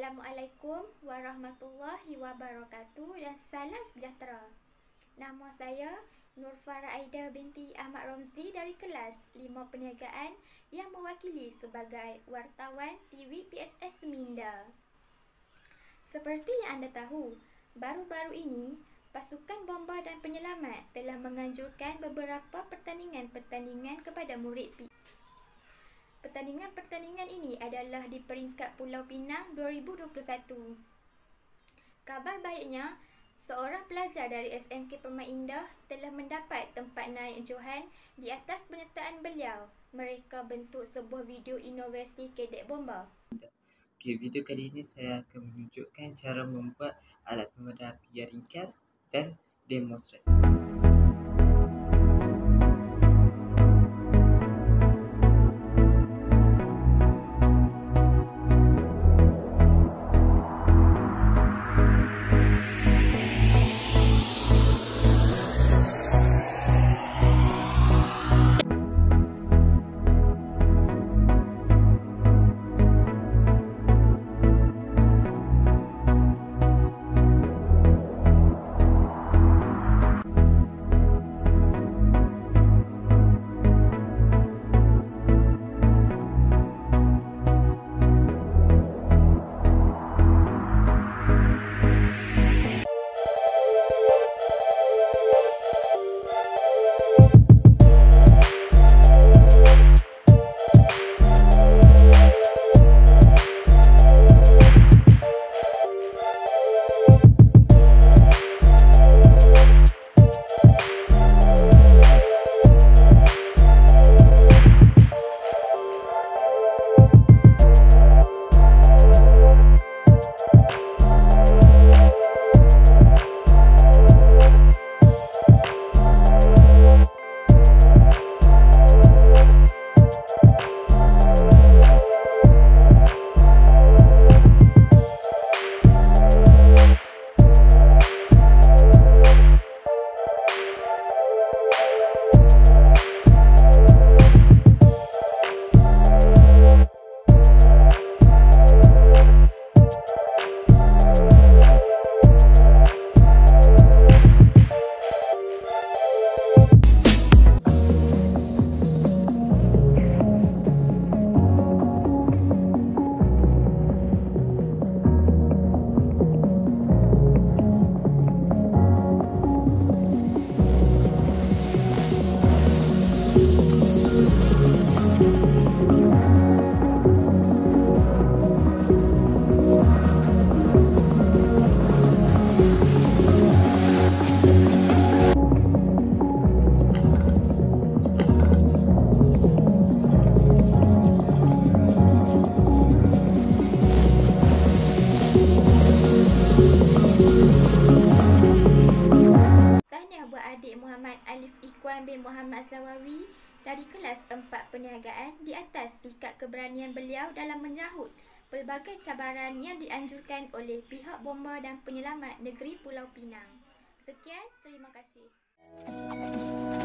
Assalamualaikum warahmatullahi wabarakatuh dan salam sejahtera. Nama saya Nurfara Aida binti Ahmad Romzi dari kelas 5 Perniagaan yang mewakili sebagai wartawan TV PSS Minda. Seperti yang anda tahu, baru-baru ini pasukan bomba dan penyelamat telah menganjurkan beberapa pertandingan kepada murid PSS. Pertandingan ini adalah di peringkat Pulau Pinang 2021. Kabar baiknya, seorang pelajar dari SMK Permai Indah telah mendapat tempat naik Johan di atas penyertaan beliau. Mereka bentuk sebuah video inovasi kedek bomba. Okey, video kali ini saya akan menunjukkan cara membuat alat pemadam api yang ringkas dan demonstrasi. Muhammad Alif Ikhwan bin Muhammad Zawawi dari kelas 4 Perniagaan di atas sikap keberanian beliau dalam menyahut pelbagai cabaran yang dianjurkan oleh pihak bomba dan penyelamat negeri Pulau Pinang. Sekian, terima kasih.